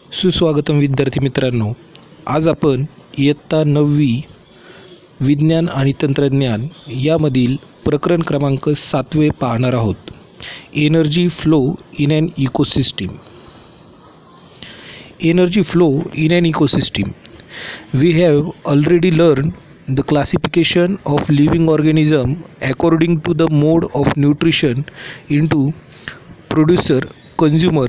सुस्वागतम विद्यार्थी मित्रांनो, आज आपण इयत्ता 9वी विज्ञान आणि तंत्रज्ञान यामधील प्रकरण क्रमांक 7 पाहणार आहोत. Energy flow in an ecosystem. Energy flow in an ecosystem. We have already learned the classification of living organism according to the mode of nutrition into producer, consumer,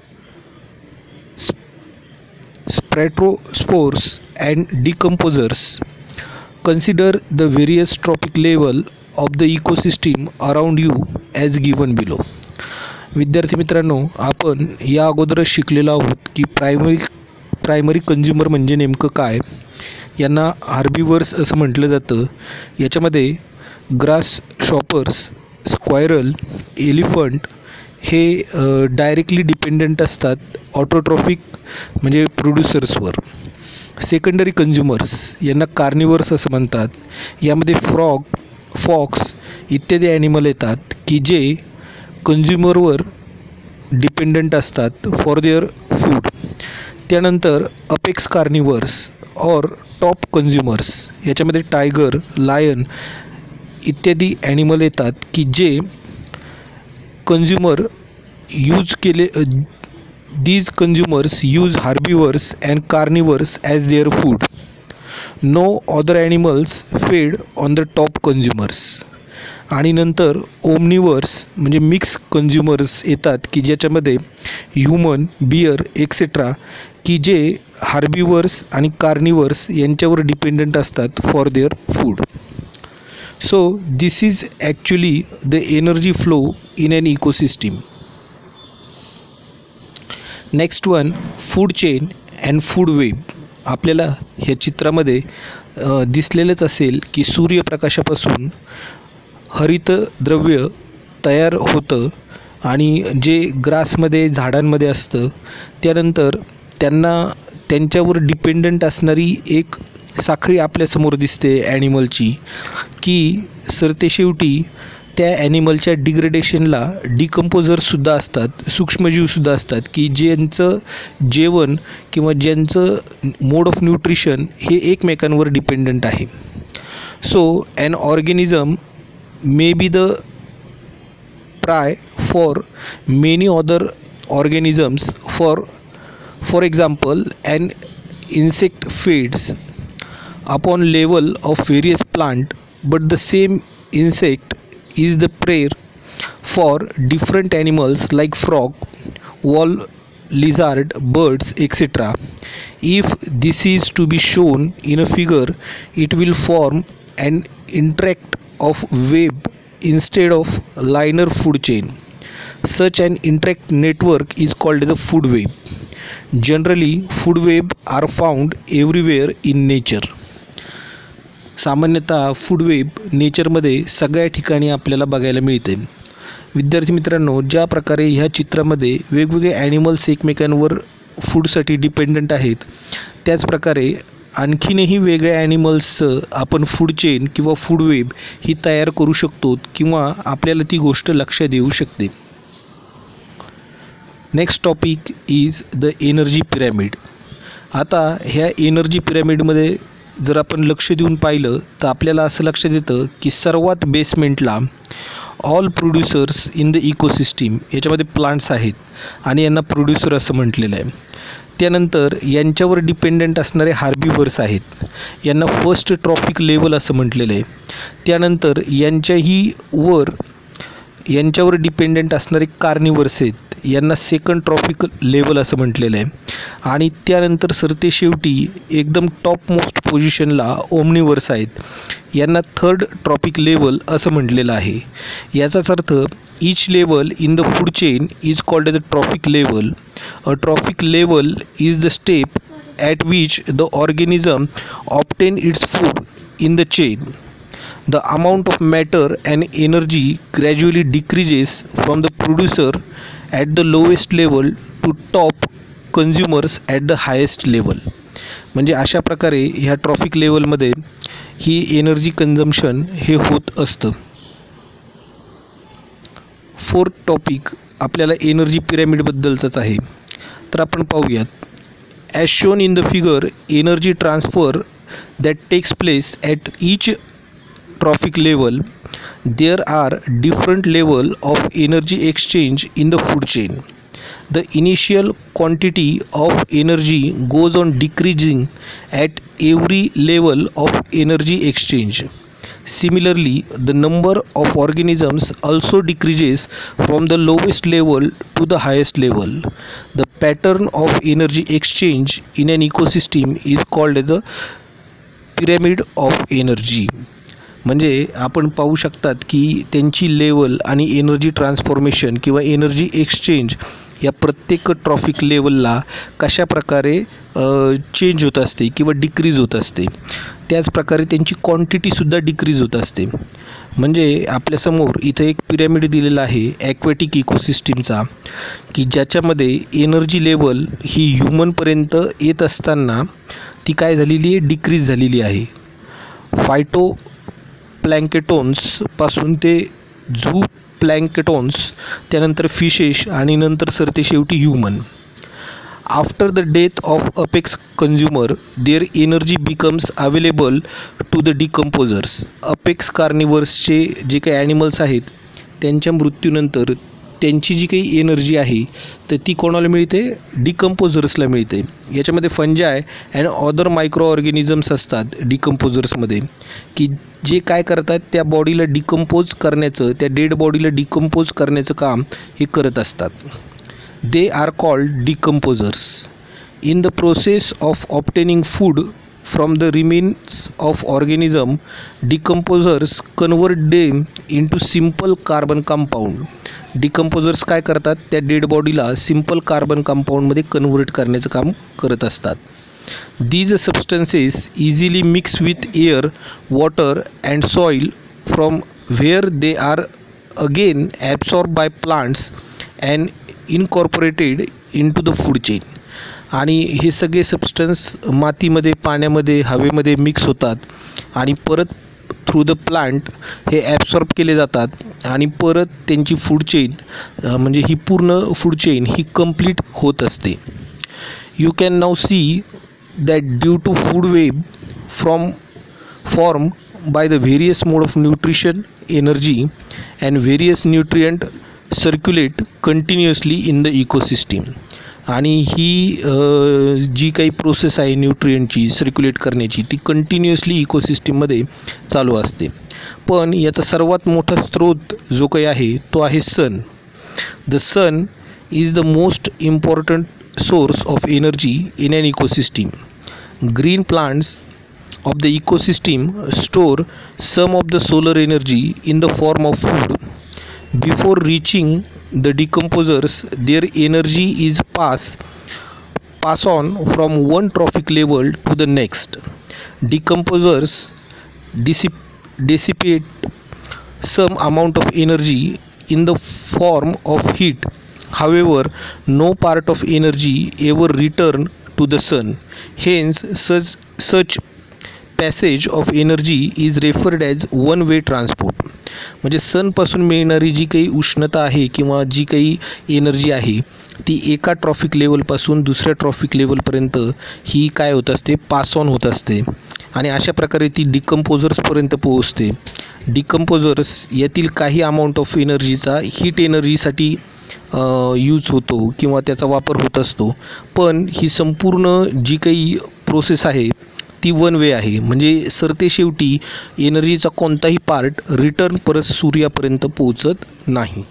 sporospores and decomposers. Consider the various trophic level of the ecosystem around you as given below. विद्यार्थी मित्रांनो, आपण या अगोदरच शिकलेलो आहोत की primary consumer म्हणजे नेमकं काय. यांना हार्बिवर्स असं म्हटलं जातं. याच्यामध्ये ग्रास शॉपर्स, स्क्वायरल, एलिफंट हे डायरेक्टली डिपेंडंट असतात ऑटोट्रॉफिक म्हणजे प्रोड्युसर्सवर. सेकंडरी कंझ्युमर्स यांना कार्निवर्स असं म्हणतात. यामध्ये फ्रॉग, फॉक्स इत्यादी ॲनिमल येतात की जे कंझ्युमरवर डिपेंडंट असतात फॉर देअर फूड. त्यानंतर अपेक्स कार्निवर्स और टॉप कंझ्युमर्स याच्यामध्ये टायगर, लायन इत्यादी ॲनिमल येतात की जे कंझ्युमर यूज केले. These consumers use herbivores and carnivores as their food. No other animals feed on the top consumers. आणि नंतर ओमनिवर्स म्हणजे मिक्स कंझ्युमर्स येतात की ज्याच्यामध्ये ह्युमन, बियर एक्सेट्रा की जे हार्बिवर्स आणि कार्निवर्स यांच्यावर डिपेंडंट असतात for their food. So this is actually the energy flow in an ecosystem. Next one, food chain and food web. आपल्याला ह्या चित्रामध्ये दिसलेलंच असेल की सूर्यप्रकाशापासून हरितद्रव्य तयार होतं आणि जे ग्रासमध्ये झाडांमध्ये असतं त्यानंतर त्यांच्यावर डिपेंडंट असणारी एक साखळी आपल्यासमोर दिसते ॲनिमलची की सरतेशेवटी त्या ॲनिमलच्या डिग्रेडेशनला डिकम्पोजरसुद्धा असतात, सूक्ष्मजीवसुद्धा असतात की ज्यांचं जेवण किंवा ज्यांचं मोड ऑफ न्यूट्रिशन हे एकमेकांवर डिपेंडंट आहे. So an organism may be the prey for many other organisms. For example, an insect feeds upon level of various plant, but the same insect is the prey for different animals like frog, wall lizard, birds, etc. If this is to be shown in a figure, it will form an intact of web instead of linear food chain. Such an intact network is called as a food web. Generally, food web are found everywhere in nature. सामान्यतः food web नेचरमध्ये सगळ्या ठिकाणी आपल्याला बघायला मिळते. विद्यार्थी मित्रांनो, ज्या प्रकारे ह्या चित्रामध्ये वेगवेगळे ॲनिमल्स एकमेकांवर फूडसाठी डिपेंडंट आहेत त्याचप्रकारे आणखीनही वेगळ्या ॲनिमल्सचं आपण फूड चेन किंवा फूड वेब ही तयार करू शकतो किंवा आपल्याला ती गोष्ट लक्षात येऊ शकते. Next topic is the energy pyramid. आता ह्या एनर्जी पिरॅमिडमध्ये जर आपण लक्ष देऊन पाहिलं तर आपल्याला असं लक्षात येतं की सर्वात बेसमेंटला all producers in the ecosystem याच्यामध्ये प्लांट्स आहेत आणि यांना प्रोड्युसर असं म्हटलेलं आहे. त्यानंतर यांच्यावर डिपेंडंट असणारे हार्बिवर्स आहेत, यांना फर्स्ट ट्रॉफिक लेवल असं म्हटलेलं आहे. त्यानंतर यांच्यावर डिपेंडंट असणारे कार्निवर्स आहेत, यांना सेकंड ट्रॉफिक लेवल असं म्हटलेलं आहे. आणि त्यानंतर सरतेशेवटी एकदम टॉप मोस्ट पोझिशनला ओमनिवर्स आहेत, यांना थर्ड ट्रॉफिक लेवल असं म्हटलेलं आहे. याचाच अर्थ each level in the food chain is called as a trophic level. A trophic level is the step at which the organism obtain its food in the chain. The amount of matter and energy gradually decreases from the producer at the lowest level to top consumers at the highest level. म्हणजे अशा प्रकारे ह्या traffic लेवलमध्ये ही energy consumption हे होत असतं. Fourth topic आपल्याला energy पिरॅमिडबद्दलचंच आहे. तर आपण पाहूयात. As shown in the figure, energy transfer that takes place at each trophic level, there are different level of energy exchange in the food chain. The initial quantity of energy goes on decreasing at every level of energy exchange. Similarly, the number of organisms also decreases from the lowest level to the highest level. The pattern of energy exchange in an ecosystem is called as the pyramid of energy. म्हणजे आपण पाहू शकतात की त्यांची level आणि energy transformation किंवा energy exchange या प्रत्येक ट्रॉफिक लेवलला कशा प्रकारे चेंज होत असते किंवा डिक्रीज होत असते. त्याचप्रकारे त्यांची क्वांटिटीसुद्धा डिक्रीज होत असते. म्हणजे आपल्यासमोर इथं एक पिरॅमिड दिलेला आहे ॲक्वॅटिक इकोसिस्टीमचा, की ज्याच्यामध्ये एनर्जी लेवल ही ह्युमनपर्यंत येत असताना ती काय झालेली आहे, डिक्रीज झालेली आहे. फायटो प्लँकेटॉन्सपासून ते झू प्लँकेटॉन्स, त्यानंतर फिशेस आणि नंतर सरते शेवटी human. After the death of apex consumer their energy becomes available to the decomposers. Apex कार्निवर्सचे जे काही ॲनिमल्स आहेत त्यांच्या मृत्यूनंतर त्यांची जी काही एनर्जी आहे तर ती कोणाला मिळते, डिकम्पोजर्सला मिळते. याच्यामध्ये fungi and other microorganisms असतात डिकम्पोजर्समध्ये, की जे काय करतात त्या बॉडीला डिकम्पोज करण्याचं, त्या डेड बॉडीला डिकम्पोज करण्याचं काम हे करत असतात. They are called decomposers. In the process of obtaining food from the remains of organism, decomposers convert them into simple carbon compound. Decomposers काय करतात, त्या डेड बॉडीला सिम्पल कार्बन कंपाऊंडमध्ये कन्व्हर्ट करण्याचं काम करत असतात. These substances easily mix with air, water and soil, from where they are again absorbed by plants and incorporated into the food chain. आणि हे सगळे सबस्टन्स मातीमध्ये, पाण्यामध्ये, हवेमध्ये मिक्स होतात आणि परत थ्रू द प्लांट हे ॲब्सॉर्ब केले जातात आणि परत त्यांची फूड चेन म्हणजे ही पूर्ण फूड चेन ही कंप्लीट होत असते. You can now see that due to food web form by the various mode of nutrition, energy and various nutrient circulate continuously in the ecosystem. आणि ही जी काही प्रोसेस आहे न्यूट्रियंटची circulate करण्याची ती कंटिन्युअसली इकोसिस्टीममध्ये चालू असते. पण याचा सर्वात मोठा स्रोत जो काही आहे तो आहे sun. The sun is the most important source of energy in an ecosystem. Green plants of the ecosystem store some of the solar energy in the form of food. Before reaching the decomposers, their energy is pass on from one trophic level to the next. Decomposers dissipate some amount of energy in the form of heat. However, no part of energy ever return to the sun. Hence, such passage of energy is referred as one way transport. म्हणजे सनपासून मिळणारी जी काही उष्णता आहे किंवा जी काही energy आहे ती एका ट्रॉफिक लेवलपासून दुसऱ्या ट्रॉफिक लेवलपर्यंत ही काय होत असते, पास ऑन होत असते आणि अशा प्रकारे ती डिकम्पोजर्सपर्यंत पोहोचते. डिकम्पोजर्स यातील काही अमाऊंट ऑफ एनर्जीचा हीट एनर्जीसाठी यूज होतो किंवा त्याचा वापर होत असतो. पण ही संपूर्ण जी काही प्रोसेस आहे ती वन वे आहे. म्हणजे सरते शेवटी एनर्जीचा कोणताही पार्ट रिटर्न परत सूर्यापर्यंत पोहोचत नाही.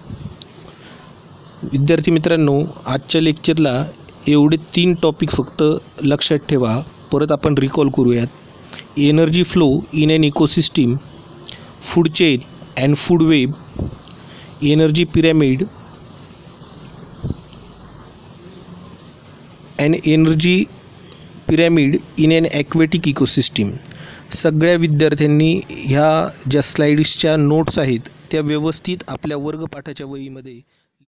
विद्यार्थी मित्रांनो, आजच्या लेक्चरला एवढे 3 टॉपिक फक्त लक्षात ठेवा. परत आपण रिकॉल करूयात. Energy flow in an ecosystem, food chain and food web, energy pyramid and energy pyramid in an aquatic ecosystem. सगळ्या विद्यार्थ्यांनी ह्या ज्या स्लाईड्सच्या नोट्स आहेत त्या व्यवस्थित आपल्या वर्गपाठाच्या वहीमध्ये